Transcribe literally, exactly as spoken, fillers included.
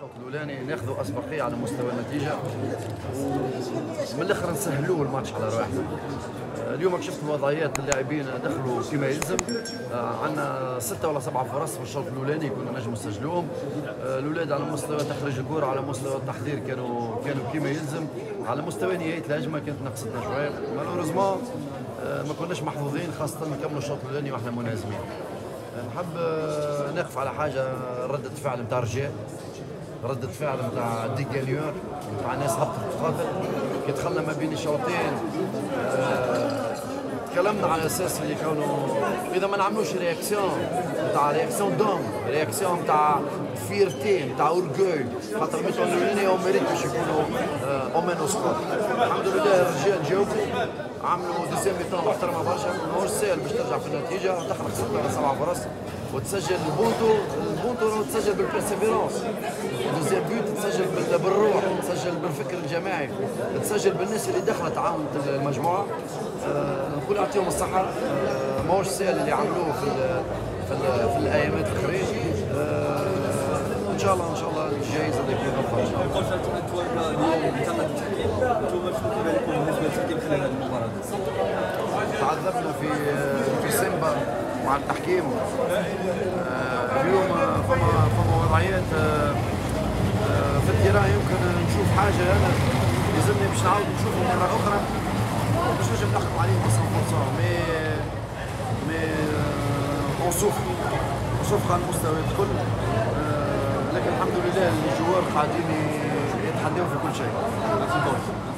الشوط الاولاني ناخذوا اسبقيه على مستوى النتيجه ومن الاخر نسهلوا الماتش على رواحنا. اليوم شفت وضعيات اللاعبين دخلوا كما يلزم، عندنا ستة ولا سبعة فرص في الشوط الاولاني كنا نجم نسجلوهم. الاولاد على مستوى تخريج الكره، على مستوى التحضير كانوا كانوا كما يلزم، على مستوى نهايه الهجمه كانت نقصتنا شويه. مالوريزمون ما كناش محظوظين، خاصه نكملوا الشوط الاولاني واحنا منهزمين. نحب نقف على حاجه، ردة فعل نتاع الرجال، ردة فعل نتاع دي جانيور نتاع ناس هبطت تقاتل. كي دخلنا ما بين الشوطين تكلمنا على اساس اللي كانوا اذا ما نعملوش رياكسيون نتاع رياكسيون دوم، رياكسيون نتاع فيرتي نتاع اورجوي، خاطر الميتون الاولاني هم ميريت باش يكونوا اومينو سكور. الحمد لله الرجال جاوبوا، عملوا دوزيام ميتون محترمه برشا، ماهوش ساهل باش ترجع في النتيجه، دخلك ستة ولا سبعة فرص وتسجل البونتو. البونتو تسجل بالبيرسيفيرونس، دوزيام بيوت تسجل بالروح، تسجل بالفكر الجماعي، تسجل بالناس اللي دخلت عاونت المجموعه. أه نقول يعطيهم الصحه، أه ماهوش ساهل اللي عملوه في ال في, ال في الايامات الاخرين. أه ان شاء الله ان شاء الله الجايزه هذيك يكون ان شاء الله. قلت انتم اليوم انتم التحكيم، انتم شنو كيبان لكم بالنسبه للتحكيم خلال هذه المباراه؟ تعذبنا في في سيمبا مع التحكيم. اليوم فما فما وضعيات في التيران يمكن نشوف حاجه انا يلزمني باش نعاود نشوفهم مره اخرى باش نجم نحكم عليهم مية بالمية. مي مي اون سوفر اون سوفر على المستويات الكل، لكن الحمد لله الجوار قاعدين يتحداو في كل شيء.